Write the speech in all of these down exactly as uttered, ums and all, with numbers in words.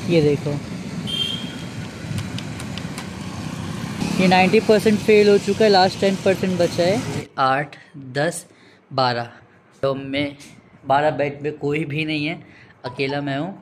ये देखो, ये नाइन्टी परसेंट फेल हो चुका है, लास्ट टेन परसेंट बचा है। आठ, दस, बारह, तो मैं बारह बेड पे कोई भी नहीं है, अकेला मैं हूँ।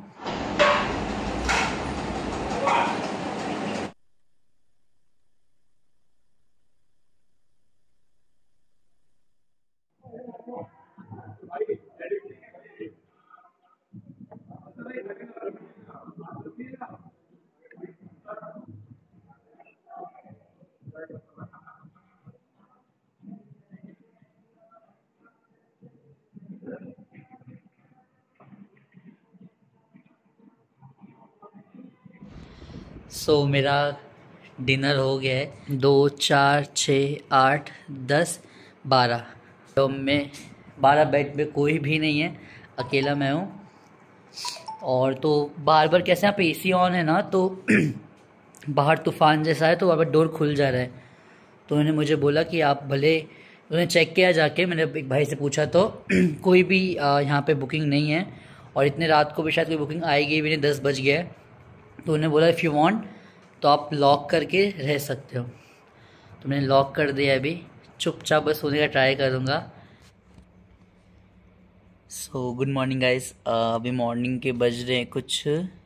सो so, मेरा डिनर हो गया है। दो, चार, छः, आठ, दस, बारह, तो मैं बारह बेड पे कोई भी नहीं है, अकेला मैं हूँ। और तो बार बार कैसे यहाँ पे एसी ऑन है ना, तो बाहर तूफान जैसा है, तो बार बार डोर खुल जा रहा है। तो उन्होंने मुझे बोला कि आप भले, उन्होंने चेक किया जाके, मैंने एक भाई से पूछा तो कोई भी यहाँ पे बुकिंग नहीं है, और इतने रात को भी शायद कोई बुकिंग आएगी भी नहीं, दस बज गया है। तो उन्होंने बोला इफ़ यू वांट तो आप लॉक करके रह सकते हो। तो मैंने लॉक कर दिया, अभी चुपचाप बस सोने का ट्राई करूँगा। सो गुड मॉर्निंग गाइस, अभी मॉर्निंग के बज रहे हैं कुछ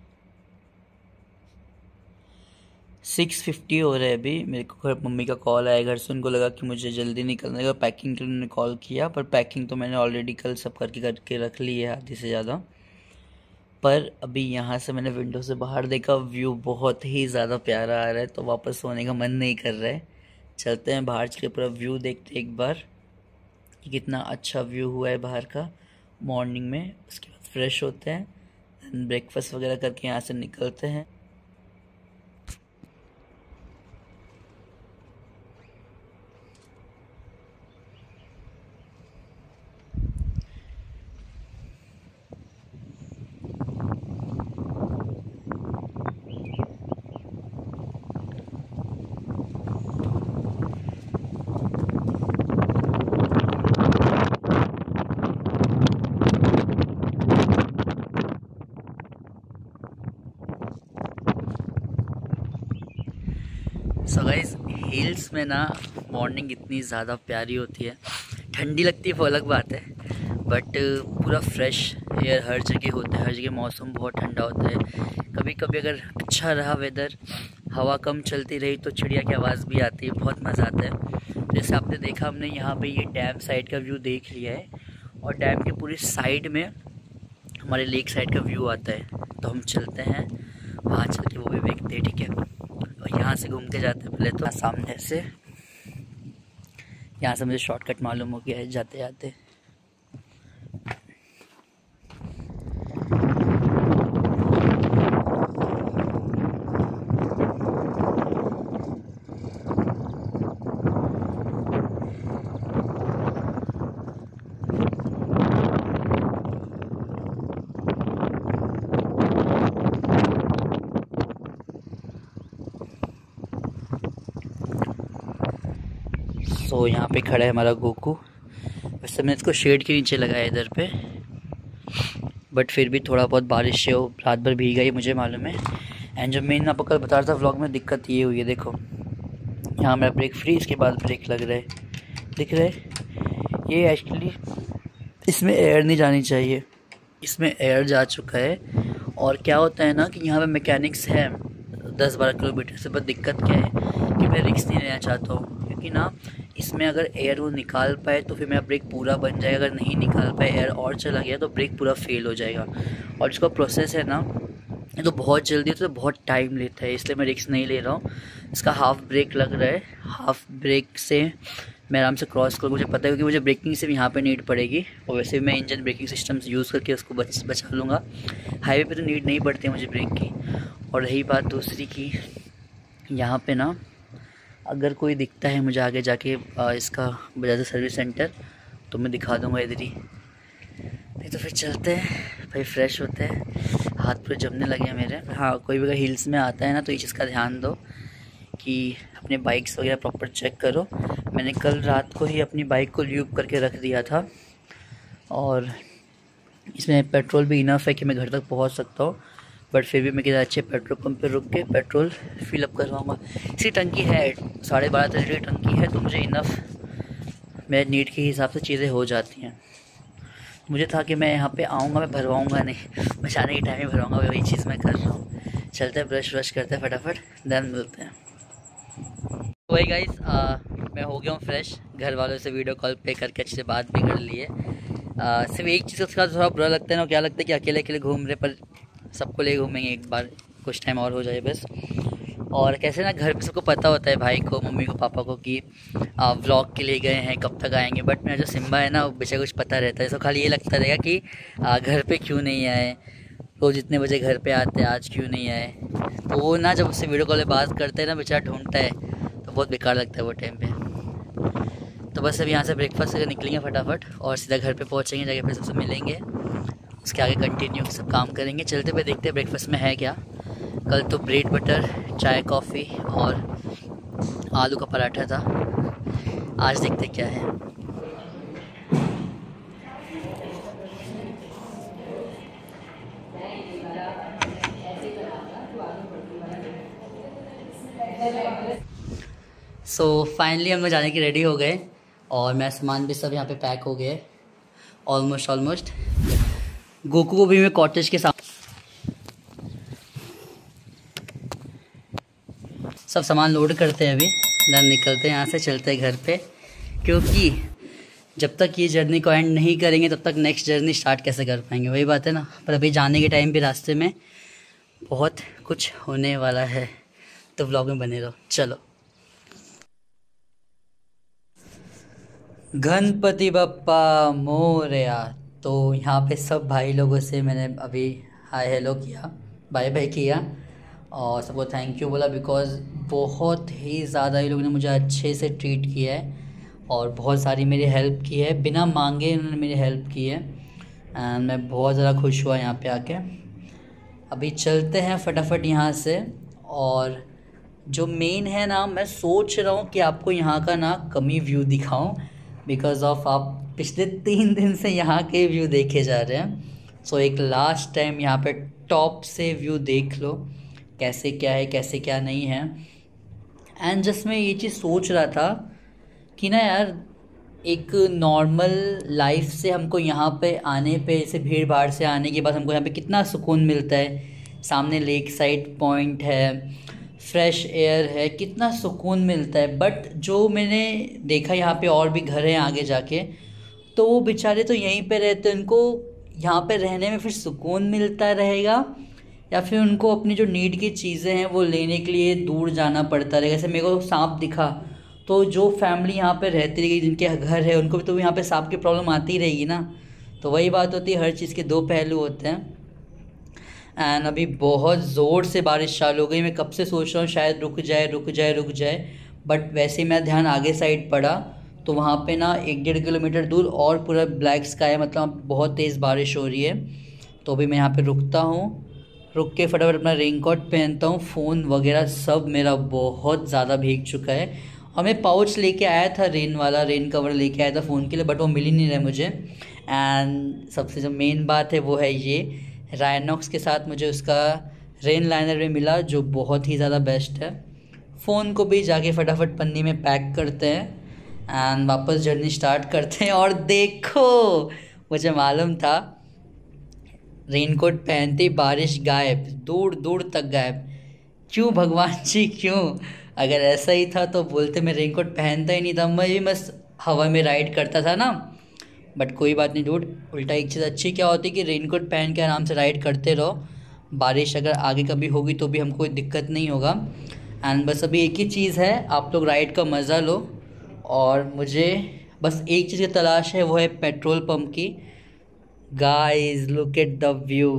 सिक्स फिफ्टी हो रहा है अभी। मेरे को मम्मी का कॉल आया घर से, उनको लगा कि मुझे जल्दी निकलने का, पैकिंग के लिए उन्होंने कॉल किया, पर पैकिंग तो मैंने ऑलरेडी कल सब करके करके रख ली है, आधी से ज़्यादा। पर अभी यहाँ से मैंने विंडो से बाहर देखा, व्यू बहुत ही ज़्यादा प्यारा आ रहा है, तो वापस सोने का मन नहीं कर रहा है। चलते हैं बाहर चल के पूरा व्यू देखते हैं एक बार कि कितना अच्छा व्यू हुआ है बाहर का मॉर्निंग में। उसके बाद फ्रेश होते हैं, ब्रेकफास्ट वगैरह करके यहाँ से निकलते हैं। सो गाइस, हिल्स में ना मॉर्निंग इतनी ज़्यादा प्यारी होती है, ठंडी लगती है वो अलग बात है, बट पूरा फ्रेश एयर हर जगह होता है, हर जगह मौसम बहुत ठंडा होता है। कभी कभी अगर अच्छा रहा वेदर, हवा कम चलती रही, तो चिड़िया की आवाज़ भी आती है, बहुत मज़ा आता है। जैसे आपने देखा, हमने यहाँ पे ये डैम साइड का व्यू देख लिया है, और डैम के पूरी साइड में हमारे लेक साइड का व्यू आता है। तो हम चलते हैं वहाँ, चल के वो भी देखते हैं, ठीक है। और यहाँ से घूमते जाते हैं, पहले तो सामने से, यहाँ से मुझे शॉर्टकट मालूम हो गया है जाते जाते। सो so, यहाँ पे खड़ा है हमारा गोकू। वैसे मैंने इसको शेड के नीचे लगाया इधर पे, बट फिर भी थोड़ा बहुत बारिश से वो रात भर भीगा ही, मुझे मालूम है। एंड जो मेन आपको कल बता रहा था व्लॉग में, दिक्कत ये हुई है, देखो यहाँ मेरा ब्रेक फ्री, इसके बाद ब्रेक लग रहा है, दिख रहा है। ये एक्चुअली इसमें एयर नहीं जानी चाहिए, इसमें एयर जा चुका है। और क्या होता है ना कि यहाँ पे मैकेनिक्स है दस बारह किलोमीटर से, बस दिक्कत क्या है कि मैं रिस्क नहीं लेना चाहता हूँ, क्योंकि ना इसमें अगर एयर वो निकाल पाए तो फिर मेरा ब्रेक पूरा बन जाएगा, अगर नहीं निकाल पाए, एयर और चला गया, तो ब्रेक पूरा फेल हो जाएगा। और इसका प्रोसेस है ना, ये तो बहुत जल्दी होता है, तो बहुत टाइम लेता है, इसलिए मैं रिस्क नहीं ले रहा हूँ। इसका हाफ ब्रेक लग रहा है, हाफ ब्रेक से मैं आराम से क्रॉस करूँ, मुझे पता है, क्योंकि मुझे ब्रेकिंग सिर्फ यहाँ पे नीड पड़ेगी, और वैसे भी मैं इंजन ब्रेकिंग सिस्टम्स यूज़ करके उसको बच बचा लूँगा। हाईवे पे तो नीड नहीं पड़ती है मुझे ब्रेक की। और रही बात दूसरी की, यहाँ पे ना अगर कोई दिखता है मुझे आगे जाके इसका बजाज सर्विस सेंटर, तो मैं दिखा दूँगा इधर ही। नहीं तो फिर चलते हैं भाई, फ्रेश होते हैं, हाथ पूरे जमने लगे हैं मेरे। हाँ, कोई भी अगर हिल्स में आता है ना, तो ये चीज़ का ध्यान दो कि अपने बाइक्स वगैरह प्रॉपर चेक करो। मैंने कल रात को ही अपनी बाइक को ल्यूब करके रख दिया था, और इसमें पेट्रोल भी इनफ है कि मैं घर तक पहुंच सकता हूँ। बट फिर भी मैं किधर अच्छे पेट्रोल पंप पे रुक के पेट्रोल फिल अप करवाऊँगा। इसी टंकी है, साढ़े बारह लीटर की टंकी है, तो मुझे इनफ मेरे नीड के हिसाब से चीज़ें हो जाती हैं। मुझे था कि मैं यहाँ पे आऊँगा मैं भरवाऊँगा नहीं, मैं जाने के टाइम ही भरवाऊँगा, वही चीज़ मैं कर रहा हूँ। चलते हैं, ब्रश व्रश करते हैं फटाफट, देन मिलते हैं। वही गाइस, मैं हो गया हूँ फ्रेश, घर वालों से वीडियो कॉल पे करके अच्छे से बात भी कर ली है। आ, सिर्फ एक चीज़ उसका थोड़ा बुरा लगता है ना, क्या लगता है कि अकेले अकेले घूम रहे, पर सबको ले घूमेंगे एक बार, कुछ टाइम और हो जाए बस। और कैसे ना घर पे सबको पता होता है, भाई को, मम्मी को, पापा को, कि व्लॉग के लिए गए हैं, कब तक आएंगे। बट मेरा जो सिम्बा है ना, वो बेचारा कुछ पता रहता है, तो खाली ये लगता रहेगा कि आ, घर पे क्यों नहीं आए, तो जितने बजे घर पे आते हैं आज क्यों नहीं आए। तो वो ना जब उससे वीडियो कॉल पे बात करते हैं ना, बेचारा ढूंढता है, तो बहुत बेकार लगता है वो टाइम पे। तो बस अभी यहाँ से ब्रेकफास्ट करके निकलेंगे फटाफट और सीधा घर पे पहुँचेंगे, जाके फिर सबसे मिलेंगे, उसके आगे कंटिन्यू सब काम करेंगे। चलते पे देखते हैं ब्रेकफास्ट में है क्या। कल तो ब्रेड बटर, चाय, कॉफ़ी और आलू का पराठा था, आज देखते क्या है। सो फाइनली हम लोग जाने की रेडी हो गए और मेरा सामान भी सब यहाँ पे पैक हो गया है ऑलमोस्ट ऑलमोस्ट। गोकू को भी मैं कॉटेज के साथ सब सामान लोड करते हैं, अभी देन निकलते हैं यहाँ से, चलते हैं घर पे, क्योंकि जब तक ये जर्नी को एंड नहीं करेंगे तब तक नेक्स्ट जर्नी स्टार्ट कैसे कर पाएंगे, वही बात है ना। पर अभी जाने के टाइम भी रास्ते में बहुत कुछ होने वाला है, तो व्लॉग में बने रहो। चलो, गणपति बप्पा मोरया। तो यहाँ पे सब भाई लोगों से मैंने अभी हाय हेलो किया, बाय बाय किया और सबको थैंक यू बोला, बिकॉज़ बहुत ही ज़्यादा ये लोगों ने मुझे अच्छे से ट्रीट किया है और बहुत सारी मेरी हेल्प की है, बिना मांगे उन्होंने मेरी हेल्प की है एंड मैं बहुत ज़्यादा खुश हुआ यहाँ पे आके। अभी चलते हैं फटाफट यहाँ से, और जो मेन है ना, मैं सोच रहा हूँ कि आपको यहाँ का ना कमी व्यू दिखाऊँ, बिकॉज़ ऑफ आप पिछले तीन दिन से यहाँ के व्यू देखे जा रहे हैं। सो so, एक लास्ट टाइम यहाँ पे टॉप से व्यू देख लो कैसे क्या है, कैसे क्या नहीं है। एंड जस्ट मैं ये चीज़ सोच रहा था कि ना यार, एक नॉर्मल लाइफ से हमको यहाँ पे आने पे, ऐसे भीड़ भाड़ से आने के बाद हमको यहाँ पे कितना सुकून मिलता है। सामने लेक साइड पॉइंट है, फ्रेश एयर है, कितना सुकून मिलता है। बट जो मैंने देखा यहाँ पे और भी घर हैं आगे जाके, तो वो बेचारे तो यहीं पे रहते हैं, उनको यहाँ पे रहने में फिर सुकून मिलता रहेगा या फिर उनको अपनी जो नीड की चीज़ें हैं वो लेने के लिए दूर जाना पड़ता रहेगा। जैसे मेरे को सांप दिखा, तो जो फैमिली यहाँ पे रहती रहेगी, जिनके घर है, उनको भी तो यहाँ पे सांप की प्रॉब्लम आती ही रहेगी ना। तो वही बात होती है, हर चीज़ के दो पहलू होते हैं। एंड अभी बहुत ज़ोर से बारिश चालू हो गई, मैं कब से सोच रहा हूँ शायद रुक जाए रुक जाए रुक जाए, बट वैसे ही मेरा ध्यान आगे साइड पड़ा तो वहाँ पे ना एक डेढ़ किलोमीटर दूर और पूरा ब्लैक स्काई, मतलब बहुत तेज़ बारिश हो रही है। तो अभी मैं यहाँ पे रुकता हूँ, रुक के फटाफट अपना रेनकोट पहनता हूँ, फ़ोन वगैरह सब मेरा बहुत ज़्यादा भीग चुका है। और मैं पाउच लेके आया था, रेन वाला रेन कवर लेके आया था फ़ोन के लिए, बट वो मिल ही नहीं रहा मुझे। एंड सबसे जो मेन बात है वो है ये, रायनॉक्स के साथ मुझे उसका रेन लाइनर भी मिला, जो बहुत ही ज़्यादा बेस्ट है। फ़ोन को भी जाके फटाफट पन्नी में पैक करते हैं एंड वापस जर्नी स्टार्ट करते हैं। और देखो, मुझे मालूम था रेनकोट पहनते ही बारिश गायब, दूर दूर तक गायब। क्यों भगवान जी क्यों? अगर ऐसा ही था तो बोलते, मैं रेनकोट पहनता ही नहीं था, मैं भी बस हवा में राइड करता था ना। बट कोई बात नहीं डूड, उल्टा एक चीज़ अच्छी क्या होती है कि रेनकोट पहन के आराम से राइड करते रहो, बारिश अगर आगे कभी होगी तो भी हमको कोई दिक्कत नहीं होगा। एंड बस अभी एक ही चीज़ है, आप लोग राइड का मज़ा लो और मुझे बस एक चीज़ की तलाश है, वो है पेट्रोल पंप की। Guys look at the view,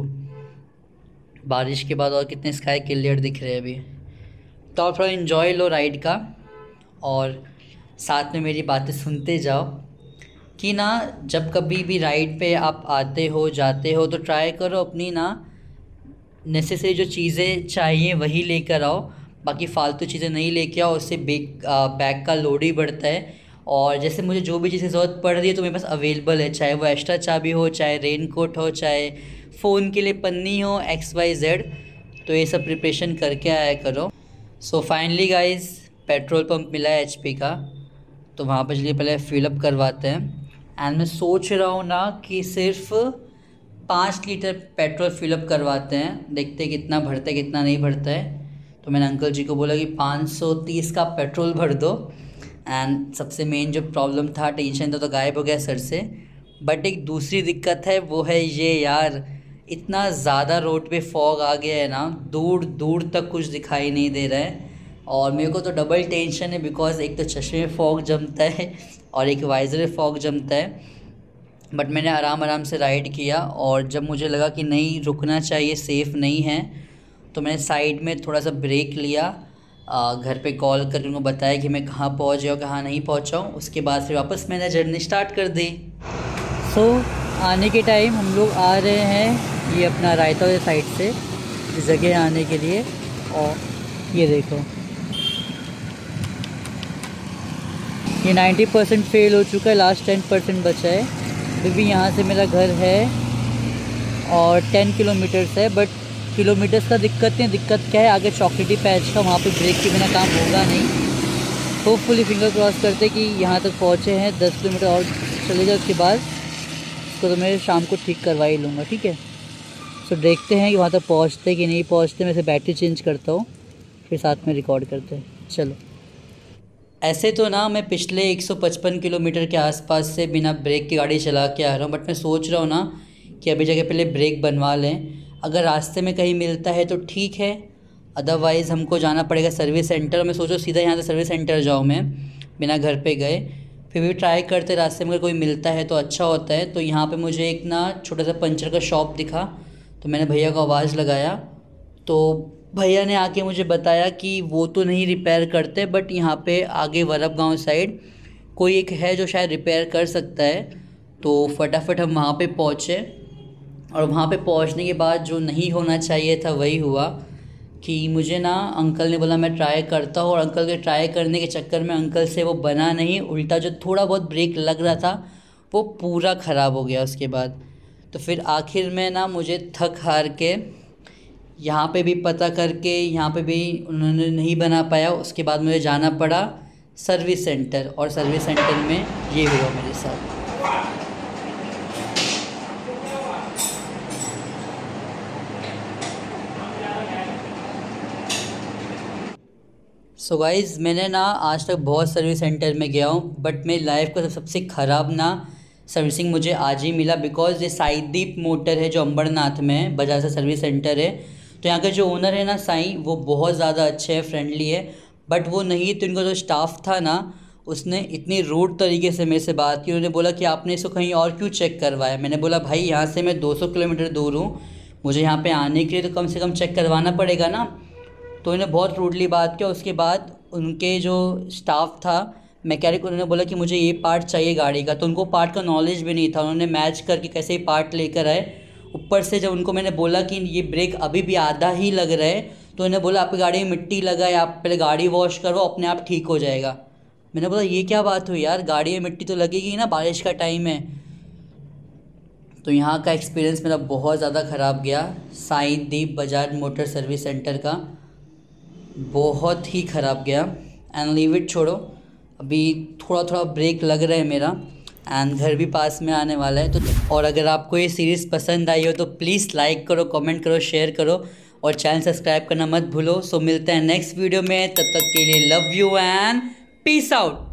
बारिश के बाद और कितने स्काई क्लियर दिख रहे हैं अभी। तो आप थोड़ा इन्जॉय लो राइड का और साथ में मेरी बातें सुनते जाओ कि ना, जब कभी भी राइड पे आप आते हो जाते हो तो ट्राई करो अपनी ना नेसेसरी जो चीज़ें चाहिए वही लेकर आओ, बाकी फ़ालतू चीज़ें नहीं लेके आओ, उससे बैग बैग का लोड ही बढ़ता है। और जैसे मुझे जो भी चीज़ें ज़रूरत पड़ रही है तो मेरे पास अवेलेबल है, चाहे वो एक्स्ट्रा चाबी हो, चाहे रेन कोट हो, चाहे फ़ोन के लिए पन्नी हो, एक्स वाई जेड, तो ये सब प्रिपरेशन करके आया करो। So finally guys petrol pump मिला है एचपी का, तो वहाँ पर चलिए पहले फिलअप करवाते हैं। एंड मैं सोच रहा हूँ ना कि सिर्फ पाँच लीटर पेट्रोल फिलअप करवाते हैं, देखते हैं कितना भरता है कितना नहीं भरता है। तो मैंने अंकल जी को बोला कि पाँच सौ तीस का पेट्रोल भर दो। एंड सबसे मेन जो प्रॉब्लम था, टेंशन था, तो गायब हो गया सर से। बट एक दूसरी दिक्कत है, वो है ये यार, इतना ज़्यादा रोड पे फॉग आ गया है ना, दूर दूर तक कुछ दिखाई नहीं दे रहा है। और मेरे को तो डबल टेंशन है, बिकॉज़ एक तो चश्मे में फॉग जमता है और एक वाइज़र में फॉग जमता है। बट मैंने आराम आराम से राइड किया, और जब मुझे लगा कि नहीं रुकना चाहिए, सेफ़ नहीं है, तो मैंने साइड में थोड़ा सा ब्रेक लिया। आ, घर पे कॉल करके उनको बताया कि मैं कहाँ पहुँच गया, कहाँ नहीं पहुँचा हूँ। उसके बाद फिर वापस मैंने जर्नी स्टार्ट कर दी। सो so, आने के टाइम हम लोग आ रहे हैं ये अपना रायता वाले साइड से इस जगह आने के लिए। और ये देखो, ये नब्बे परसेंट फेल हो चुका है, लास्ट टेन परसेंट बचा है। अभी भी यहाँ से मेरा घर है और टेन किलोमीटर्स है, बट किलोमीटर्स का दिक्कत नहीं। दिक्कत क्या है, आगे चॉकलेटी पैच का, वहाँ पे ब्रेक के बिना काम होगा नहीं। होपफुली फिंगर क्रॉस करते कि यहाँ तक पहुँचे हैं, दस किलोमीटर और चले जाए, उसके बाद उसको तो मैं शाम को ठीक करवा ही लूँगा, ठीक है। सो देखते हैं कि वहाँ तक पहुँचते कि नहीं पहुँचते। मैं से बैटरी चेंज करता हूँ, फिर साथ में रिकॉर्ड करते हैं। चलो। ऐसे तो ना मैं पिछले एक सौ पचपन किलोमीटर के आसपास से बिना ब्रेक की गाड़ी चला के आ रहा हूँ, बट मैं सोच रहा हूँ ना कि अभी जगह पहले ब्रेक बनवा लें। अगर रास्ते में कहीं मिलता है तो ठीक है, अदरवाइज़ हमको जाना पड़ेगा सर्विस सेंटर। मैं सोचो सीधा यहाँ से सर्विस सेंटर जाऊँ मैं, बिना घर पे गए। फिर भी ट्राई करते रास्ते में अगर कोई मिलता है तो अच्छा होता है। तो यहाँ पे मुझे एक ना छोटा सा पंचर का शॉप दिखा, तो मैंने भैया को आवाज़ लगाया, तो भैया ने आके मुझे बताया कि वो तो नहीं रिपेयर करते, बट यहाँ पे आगे वरब गांव साइड कोई एक है जो शायद रिपेयर कर सकता है। तो फटाफट हम वहाँ पे पहुँचे, और वहाँ पे पहुँचने के बाद जो नहीं होना चाहिए था वही हुआ कि मुझे ना अंकल ने बोला मैं ट्राई करता हूँ, और अंकल के ट्राई करने के चक्कर में अंकल से वो बना नहीं, उल्टा जो थोड़ा बहुत ब्रेक लग रहा था वो पूरा ख़राब हो गया उसके बाद। तो फिर आखिर में ना मुझे थक हार के यहाँ पे भी पता करके, यहाँ पे भी उन्होंने नहीं बना पाया। उसके बाद मुझे जाना पड़ा सर्विस सेंटर, और सर्विस सेंटर में ये हुआ मेरे साथ। सो गाइज़ मैंने ना आज तक बहुत सर्विस सेंटर में गया हूँ, बट मेरी लाइफ का सबसे ख़राब ना सर्विसिंग मुझे आज ही मिला। बिकॉज़ ये साईदीप मोटर है जो अंबरनाथ में है, बजाज से सर्विस सेंटर है। तो यहाँ के जो ओनर है ना साईं, वो बहुत ज़्यादा अच्छे हैं, फ्रेंडली है। बट वो नहीं, तो इनका जो स्टाफ था ना, उसने इतनी रूड तरीके से मेरे से बात की। उन्होंने बोला कि आपने इसको कहीं और क्यों चेक करवाया। मैंने बोला भाई यहाँ से मैं दो सौ किलोमीटर दूर हूँ, मुझे यहाँ पे आने के लिए तो कम से कम चेक करवाना पड़ेगा ना। तो इन्हें बहुत रूडली बात किया। उसके बाद उनके जो स्टाफ था मैकेनिक, उन्होंने बोला कि मुझे ये पार्ट चाहिए गाड़ी का, तो उनको पार्ट का नॉलेज भी नहीं था। उन्होंने मैच करके कैसे ही पार्ट लेकर आए। ऊपर से जब उनको मैंने बोला कि ये ब्रेक अभी भी आधा ही लग रहा है, तो उन्होंने बोला आपकी गाड़ी में मिट्टी लगा है, आप पहले गाड़ी वॉश करो, अपने आप ठीक हो जाएगा। मैंने बोला ये क्या बात हुई यार, गाड़ी में मिट्टी तो लगेगी ना, बारिश का टाइम है। तो यहाँ का एक्सपीरियंस मेरा बहुत ज़्यादा ख़राब गया। Saideep Bajaj motor service centre का बहुत ही ख़राब गया। एंड लीव इट, छोड़ो, अभी थोड़ा थोड़ा ब्रेक लग रहा है मेरा, एंड घर भी पास में आने वाला है। तो और अगर आपको ये सीरीज़ पसंद आई हो तो प्लीज़ लाइक करो, कमेंट करो, शेयर करो, और चैनल सब्सक्राइब करना मत भूलो। सो मिलते हैं नेक्स्ट वीडियो में, तब तक के लिए love you and peace out.